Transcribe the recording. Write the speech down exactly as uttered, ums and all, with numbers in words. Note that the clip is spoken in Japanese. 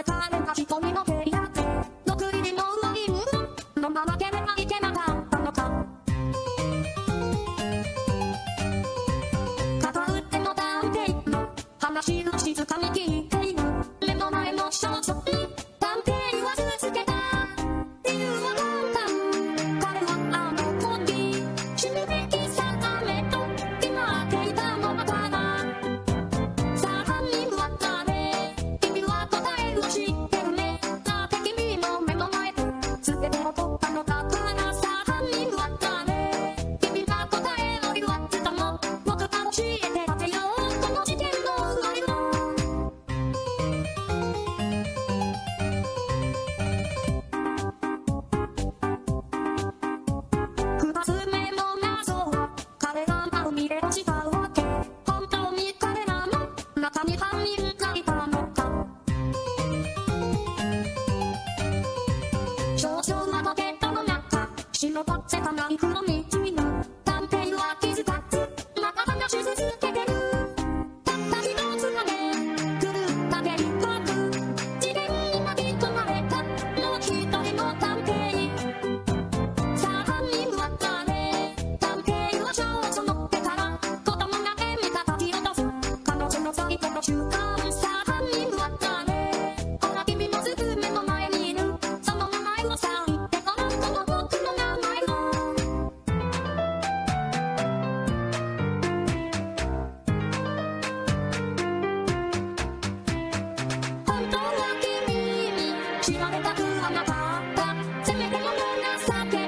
せかれた人にの手やって毒入りのワイン飲まなければいけなかったのか。片腕の探偵の話を静かに聞いている目の前の少女に探偵は続けた。理由は簡単、彼はあの時死ぬべき定めと決まっていたのだから。さあ犯人は誰、君は答えを知ってるね。だって君の目の前で全てを取ったのだから。さあ犯人は誰、君が答えを言わせたの。僕が教えてあげようこの事件の終わりを。二つ目の謎は彼がまる見れをしたわけ。本当に彼らの中に犯人がいたのか。少々はポケットの中忍ばせたナイフの道に探偵は気づかずまた話し続けてる。たった一つだけ狂った計画、事件に巻き込まれたもう一人の探偵。さあ犯人は誰、探偵は少女の手から子供が手に叩き落とす彼女の最後の習慣。さあ犯人は誰、ほら君のすぐ目の前にいるその名前をさ言ってごらん、この僕の名前を。本当は君に知られたくはなかった。せめてもの情け